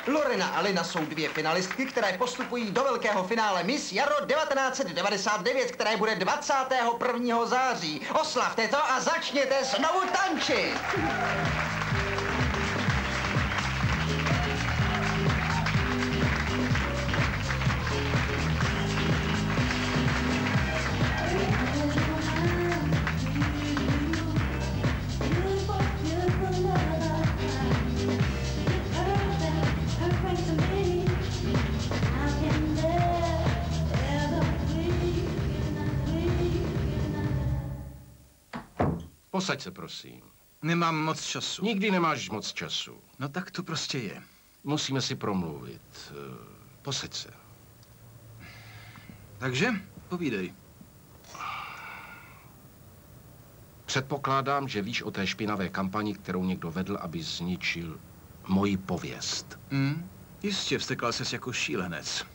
Lorena a Lina jsou dvě finalistky, které postupují do velkého finále Miss Jaro 1999, které bude 21. září. Oslavte to a začněte znovu tančit! Posaď se, prosím. Nemám moc času. Nikdy nemáš moc času. No tak to prostě je. Musíme si promluvit. Posaď se. Takže, povídej. Předpokládám, že víš o té špinavé kampani, kterou někdo vedl, aby zničil moji pověst. Jistě, vztekal ses jako šílenec.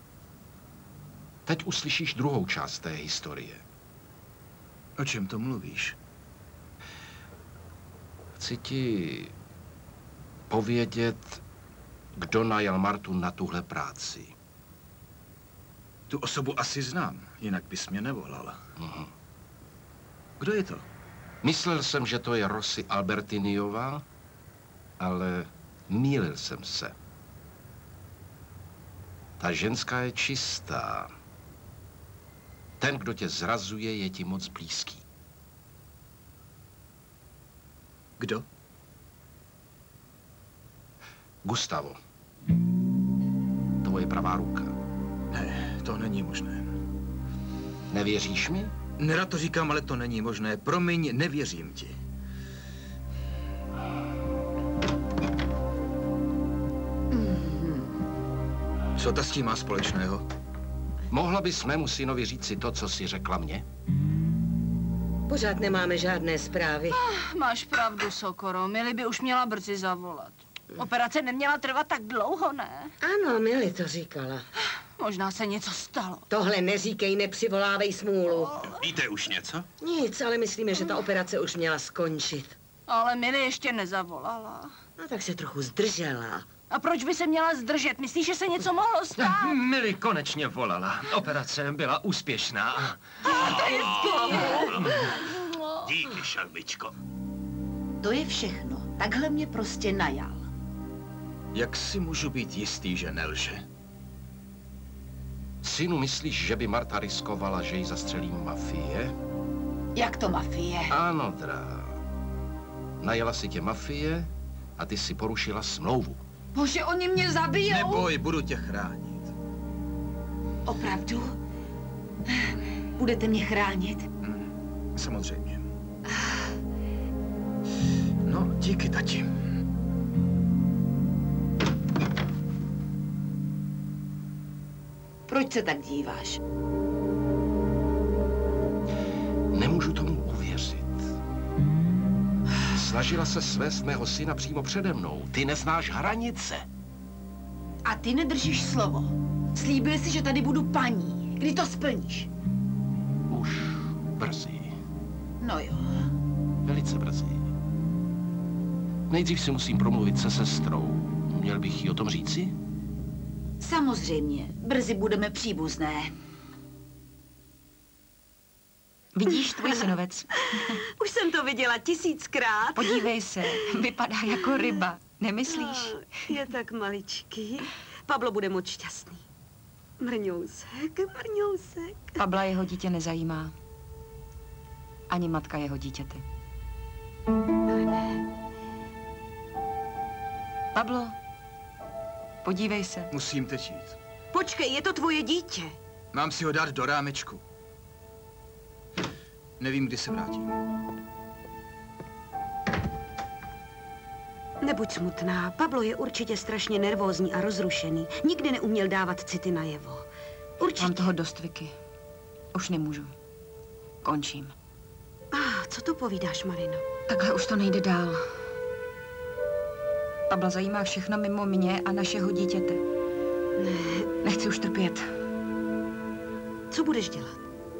Teď uslyšíš druhou část té historie. O čem to mluvíš? Chci ti povědět, kdo najal Martu na tuhle práci. Tu osobu asi znám, jinak bys mě nevolala. Kdo je to? Myslel jsem, že to je Rosy Albertiniová, ale mýlil jsem se. Ta ženská je čistá. Ten, kdo tě zrazuje, je ti moc blízký. Kdo? Gustavo. Tvoje pravá ruka. Ne, to není možné. Nevěříš mi? Nerad to říkám, ale to není možné. Promiň, nevěřím ti. Co ta s tím má společného? Mohla bys mému synovi říci to, co jsi řekla mně? Pořád nemáme žádné zprávy. Máš pravdu, Sokoro. Mili by už měla brzy zavolat. Operace neměla trvat tak dlouho, ne? Ano, Mili to říkala. Možná se něco stalo. Tohle neříkej, nepřivolávej smůlu. Víte už něco? Nic, ale myslíme, že ta operace už měla skončit. Ale Mili ještě nezavolala. No tak se trochu zdržela. A proč by se měla zdržet? Myslíš, že se něco mohlo stát? Mili konečně volala. Operace byla úspěšná. To je skvělé. Díky, šalbičko. To je všechno. Takhle mě prostě najal. Jak si můžu být jistý, že nelže? Synu, myslíš, že by Marta riskovala, že ji zastřelí mafie? Jak to mafie? Ano, drá. Najela si tě mafie a ty si porušila smlouvu. Bože, oni mě zabijou. Neboj, budu tě chránit. Opravdu? Budete mě chránit? Samozřejmě. No, díky, tati. Proč se tak díváš? Nemůžu tomu uvěřit. Snažila se svést mého syna přímo přede mnou. Ty neznáš hranice. A ty nedržíš slovo. Slíbil jsi, že tady budu paní. Kdy to splníš? Už brzy. No jo. Velice brzy. Nejdřív si musím promluvit se sestrou. Měl bych jí o tom říci? Samozřejmě. Brzy budeme příbuzné. Vidíš, tvůj synovec. Už jsem to viděla 1000krát. Podívej se, vypadá jako ryba. Nemyslíš? Je tak maličký. Pablo bude moc šťastný. Mrňousek, mrňousek. Pabla jeho dítě nezajímá. Ani matka jeho dítěte. Pablo, podívej se. Musím teď jít. Počkej, je to tvoje dítě. Mám si ho dát do rámečku. Nevím, kdy se vrátím. Nebuď smutná. Pablo je určitě strašně nervózní a rozrušený. Nikdy neuměl dávat city najevo. Určitě. Mám toho dost, Vicky. Už nemůžu. Končím. Co to povídáš, Marino? Takhle už to nejde dál. Pabla zajímá všechno mimo mě a našeho dítěte. Ne. Nechci už trpět. Co budeš dělat?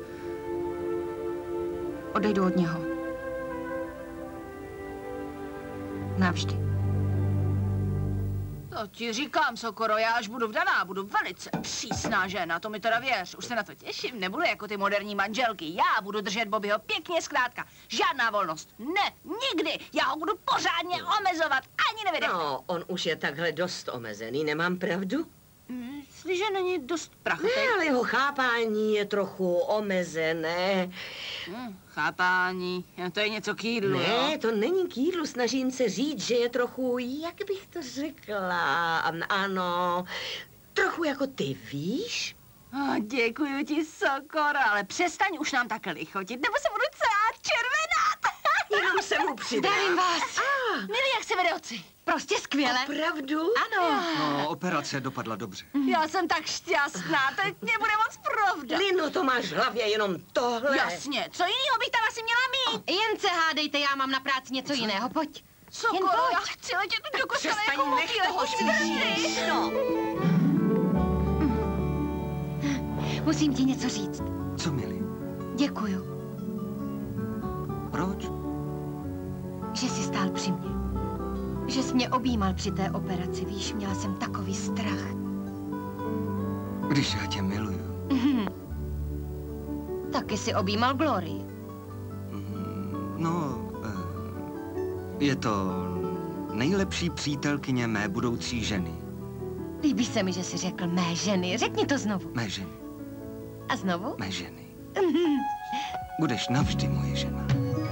Odejdu od něho. Navždy. To ti říkám, Sokoro, já až budu vdaná, budu velice přísná žena, to mi teda věř. Už se na to těším, nebudu jako ty moderní manželky. Já budu držet Bobbyho pěkně zkrátka. Žádná volnost. Ne, nikdy. Já ho budu pořádně omezovat, ani nevydechnu. No, on už je takhle dost omezený, nemám pravdu? Myslíš, že není dost prachatý? Ne, ale jeho chápání je trochu omezené. Chápání, to je něco k jídlu, Ne, jo? to není k jídlu, snažím se říct, že je trochu, jak bych to řekla, ano, trochu jako ty, víš? Děkuji ti, Sokoro, ale přestaň už nám takhle lichotit, nebo se budu celá červenat. Jenom se mu přidám. Zdravím vás. Mili, jak se vede oci? Prostě skvěle. Opravdu? Ano. No, operace dopadla dobře. Já jsem tak šťastná, teď mě bude moc pravda. Lino, to máš v hlavě jenom tohle. Jasně, co jiného bych tam asi měla mít? Jen se hádejte, já mám na práci něco jiného, pojď. Sokoro, já chci letět do kostela jako motýlek. No. Musím ti něco říct. Co, Mili? Děkuju, Proč? že jsi stál při mně. Že jsi mě objímal při té operaci, víš, měla jsem takový strach. Když já tě miluju. Taky jsi objímal Glorii. No, je to nejlepší přítelkyně mé budoucí ženy. Líbí se mi, že jsi řekl mé ženy. Řekni to znovu. Mé ženy. A znovu? Mé ženy. Budeš navždy moje žena.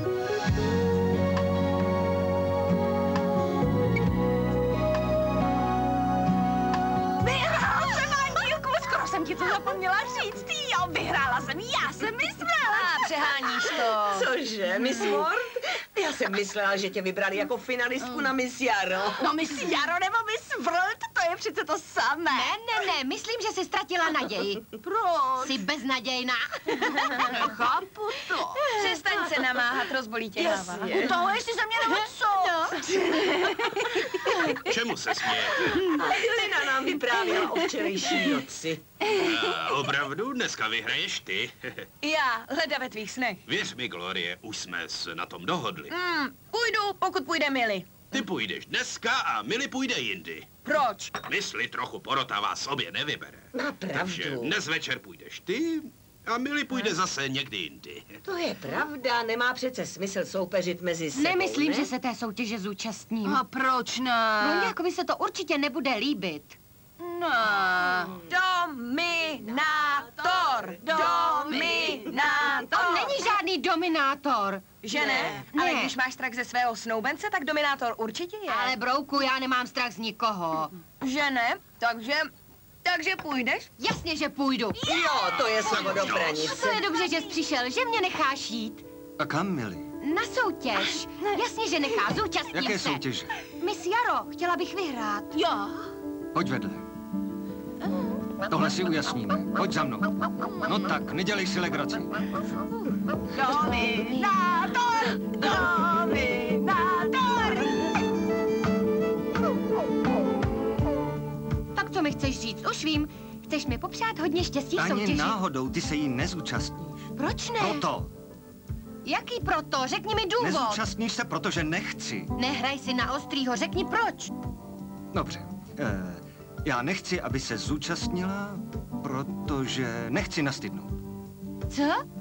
Vyhrála jsem Andílku, skoro jsem ti to zapomněla říct. Jo, vyhrála jsem, já jsem myslela. Přeháníš to. Cože, Miss Ward? Já jsem myslela, že tě vybrali jako finalistku na Miss Jaro. No Miss Jaro nebo Miss World, to je přece to samé. Ne, myslím, že jsi ztratila naději. Proč? Jsi beznadějná. Chápu to. Přestaň se namáhat, rozbolí tě hlava. Utahuješ si ze mě nebo co? Čemu se smějete? Lina nám vyprávěla o včerejší noci. Opravdu? Dneska vyhraješ ty? Já, hleda ve tvých snech. Věř mi, Glorie, už jsme se na tom dohodli. Půjdu, pokud půjde Mili. Ty půjdeš dneska a Mili půjde jindy. Proč? Mysli trochu porotavá sobě nevybere. Má Takže pravdu. dnes večer půjdeš ty a Mili půjde zase někdy jindy. To je pravda, nemá přece smysl soupeřit mezi sebou, Nemyslím, ne? že se té soutěže zúčastním. A proč ne? Blonďákovi se to určitě nebude líbit. Ne. Dominátor! On není žádný dominátor. Že ne? Ale když máš strach ze svého snoubence, tak dominátor určitě je. Ale brouku, já nemám strach z nikoho. Že ne? Takže půjdeš? Jasně, že půjdu. Jo, to je slovo do A pranice. to je dobře, že jsi přišel, že mě necháš jít. A kam, Mili? Na soutěž. Jasně, že nechá, zúčastním Jaké se. soutěže? Miss Jaro, chtěla bych vyhrát. Jo. Pojď vedle. Tohle si ujasníme. Pojď za mnou. No tak, nedělej si legraci. Dominátor! Dominátor! Tak co mi chceš říct? Už vím. Chceš mi popřát hodně štěstí v Ani soutěži. náhodou, ty se jí nezúčastníš. Proč ne? Proto. Jaký proto? Řekni mi důvod. Nezúčastníš se, protože nechci. Nehraj si na ostrýho, řekni proč. Dobře. Já nechci, aby se zúčastnila, protože nechci nastydnout. Co?